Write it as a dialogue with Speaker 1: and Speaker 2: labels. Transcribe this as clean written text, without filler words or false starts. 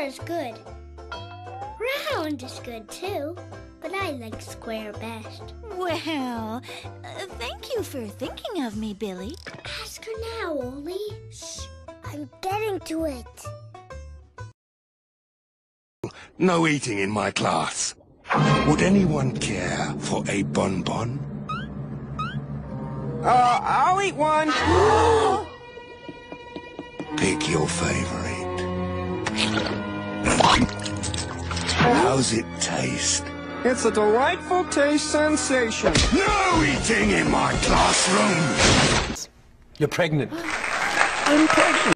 Speaker 1: is good. Round is good too, but I like square best.
Speaker 2: Well, thank you for thinking of me, Billy.
Speaker 1: Ask her now, Oli. Shh, I'm getting to it.
Speaker 3: No eating in my class. Would anyone care for a bonbon?
Speaker 4: I'll eat one.
Speaker 3: Pick your favorite. How's it taste?
Speaker 4: It's a delightful taste sensation.
Speaker 3: No eating in my classroom!
Speaker 5: You're pregnant.
Speaker 4: I'm pregnant.